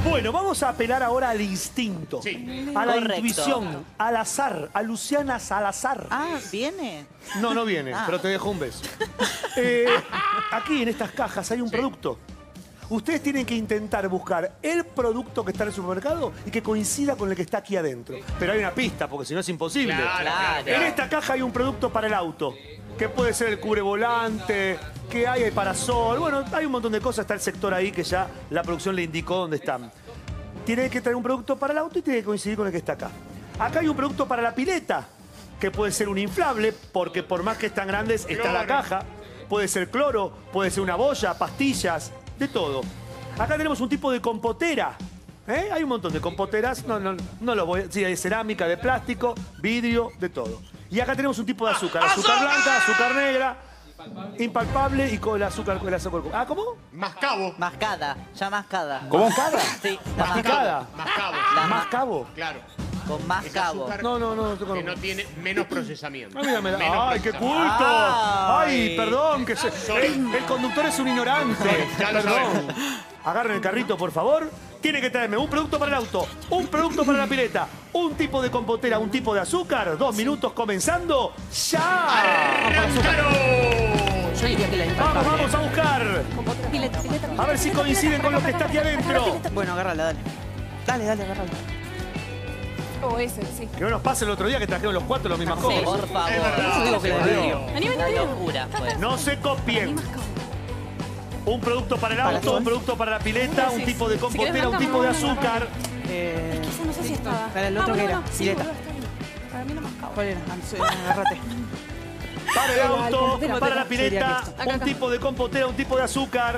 Bueno, vamos a apelar ahora al instinto, a la intuición, al azar, a Luciana Salazar. Ah, ¿viene? No, no viene, pero te dejo un beso. Aquí en estas cajas hay un producto. Ustedes tienen que intentar buscar el producto que está en el supermercado y que coincida con el que está aquí adentro. Pero hay una pista, porque si no es imposible. Claro. En esta caja hay un producto para el auto, que puede ser el cubrevolante, que hay el parasol. Bueno, hay un montón de cosas. Está el sector ahí que ya la producción le indicó dónde están. Tiene que traer un producto para el auto y tiene que coincidir con el que está acá. Acá hay un producto para la pileta, que puede ser un inflable, porque por más que están grandes, está la caja. Puede ser cloro, puede ser una boya, pastillas, de todo. Acá tenemos un tipo de compotera. Hay un montón de compoteras. No lo voy a... Sí, hay cerámica, de plástico, vidrio, de todo. Y acá tenemos un tipo de azúcar. Azúcar blanca, azúcar negra, impalpable y con el azúcar. Ah, ¿cómo? Mascabo. Mascada, ya mascada. ¿Cómo? ¿Mascada? Sí, ¿Masticada? Mascabo. ¿Mascabo? Claro. con más Es cabo. azúcar No. que no tiene menos procesamiento. Mírame, Menos ¡ay, qué culto! procesamiento. ¡Ay, perdón! Que el conductor es un ignorante. Ya lo Perdón. Agarren el carrito, por favor. Tiene que traerme un producto para el auto, un producto para la pileta, un tipo de compotera, un tipo de azúcar. 2 minutos comenzando. ¡Ya! Yo diría que la Vamos a buscar. Pileta. A ver si coinciden con lo que está aquí adentro. Bueno, agárrala, dale, agárrala. Oh, ese, sí. Que no nos pase el otro día que trajeron los 4 los mismas cosas. Por favor. verdad. Digo que la vidrio. Vení. Una locura, pues. No se copien. Un producto para el auto, un producto para la pileta, un tipo de compotera, un tipo de azúcar. Quizá no sé si estaba. Para el otro que era, Sí, pileta. boludo, está bien. Para mí no mascabo. ¿Cuál era? Agárrate. Para el auto, compotera. para la pileta, Sería que esto. un Acá. tipo de compotera, un tipo de azúcar.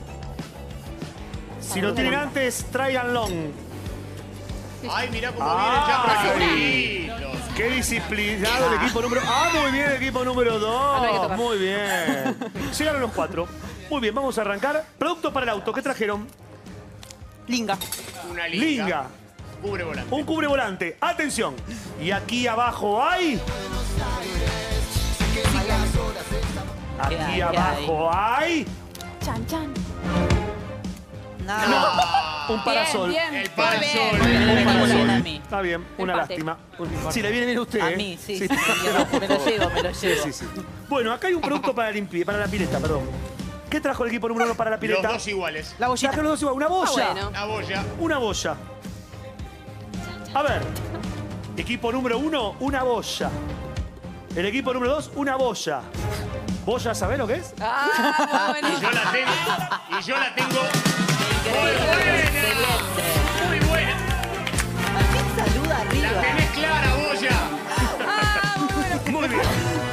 Si lo tienen antes, tráiganlo. Ay, mirá cómo vienen ya Ay. prolitos. Qué disciplinado el equipo número... muy bien, el equipo número no hay que 2. tocar. Muy bien. Llegaron los 4. Muy bien, vamos a arrancar. Producto para el auto, ¿qué trajeron? Linga. Una Linga. Cubre volante. Un cubrevolante. Atención. Y aquí abajo hay... Aquí ¿Qué hay? abajo hay... Chan. No. Un parasol. Bien. El parasol. Me viene bien a mí. Está bien, una Empate. lástima. Si le viene bien a usted, A ¿eh? mí, sí. Sí. Me lo llevo. Sí. Bueno, acá hay un producto para la pileta, perdón. ¿Qué trajo el equipo número 1 para la Los pileta? dos iguales. La bollita. Trajeron los dos igual. Una boya. bueno. Una boya. Una boya. A ver. Equipo número 1, una boya. El equipo número 2, una boya. ¿Boya sabés lo que es? Ah, bueno. Y yo la tengo. Excelente. Muy buena. ¿A quién saluda La arriba? tenés clara, boya. Muy bien.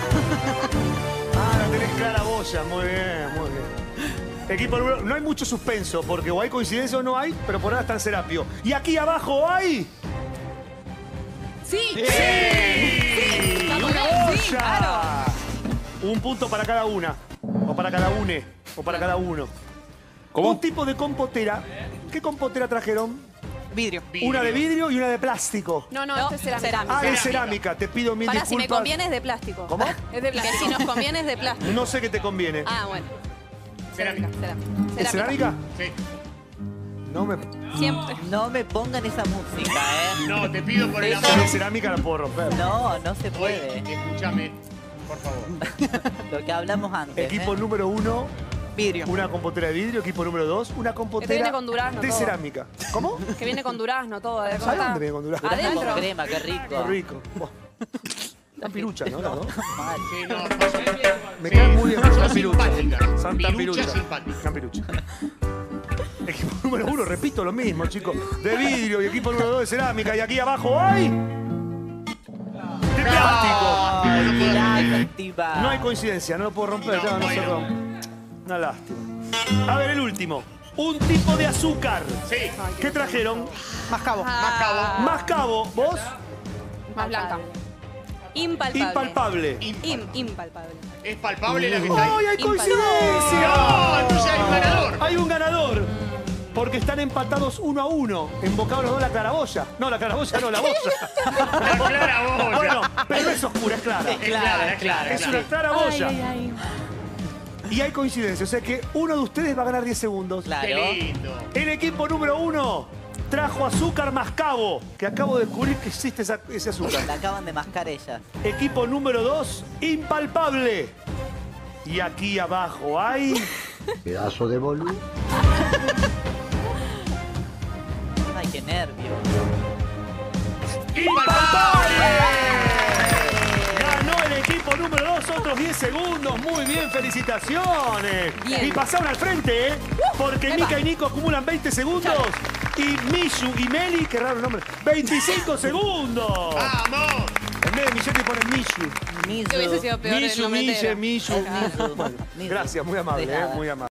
La tenés clara boya. Muy bien. Equipo número... No hay mucho suspenso, porque o hay coincidencia o no hay, pero por ahora está en Serapio. Y aquí abajo hay... Sí. ¡Una boya! Un punto para cada una. O para cada une. O para cada uno. ¿Cómo? Un tipo de compotera. ¿Qué compotera trajeron? Vidrio. Una de vidrio y una de plástico. No, esto es cerámica. Ah, de cerámica. Te pido mil Para, disculpas. si me conviene es de plástico. ¿Cómo? Es de plástico. Que si nos conviene es de plástico. No sé qué te conviene. Ah, bueno. Cerámica. ¿Es cerámica? Sí. No me... Siempre. No me pongan esa música, ¿eh? No, te pido por el Si amor. es cerámica la puedo romper. No se Hoy, puede. escúchame, por favor. Lo que hablamos antes. Equipo ¿eh? número 1, Vidrio. una compotera de vidrio. Equipo número 2, una compotera viene con durazno de todo. cerámica. ¿Cómo? Que viene con durazno todo. ¿De ¿A dónde viene con durazno? Durazno Adentro. con crema, qué rico. Qué rico. Buah. Están piruchas, ¿no? Mal. Sí, no, pasó. Me Sí, caen muy bien son las piruchas. simpáticas. Santa Pirucha pirucha. simpática. Están piruchas. Equipo número 1, repito lo mismo, chicos. De vidrio y equipo número 2 de cerámica. Y aquí abajo hay... De plástico. Lástima. No hay coincidencia, no lo puedo romper. No, No se bueno. rompe. Una lástima. A ver, el último. Un tipo de azúcar. Sí. ¿Qué trajeron? Mascabo. Ah, Mascabo. ¿Vos? Más blanca. Impalpable. Impalpable. Impalpable. Es palpable la que está ¡Ay, ahí. hay coincidencia! No, entonces hay un ganador. Hay un ganador. Porque están empatados 1-1. Embocados los dos la claraboya. No, la claraboya no, la boya. La claraboya. Bueno, pero no es oscura, es clara. Es clara. Es una claraboya. Y hay coincidencia, o sea que uno de ustedes va a ganar 10 segundos. Qué Claro. lindo. El equipo número 1 trajo azúcar mascabo, que acabo de descubrir que existe ese azúcar. La acaban de mascar ella. Equipo número 2, impalpable. Y aquí abajo hay... Pedazo de boludo. Ay, qué nervio. Ganó el equipo número 2, otros 10 segundos. Muy bien, felicitaciones. Bien. Y pasaron al frente, ¿eh? Porque Mica y Nico acumulan 20 segundos. Y Mishu y Meli, qué raro el nombre, 25 segundos. ¡Vamos! En vez de Michelle ponen Mishu. Misu. Que hubiese sido peor el Mishu, nombre Mille, entero. Mishu. Misu. Bueno, Misu. gracias, muy amable, De nada. muy amable.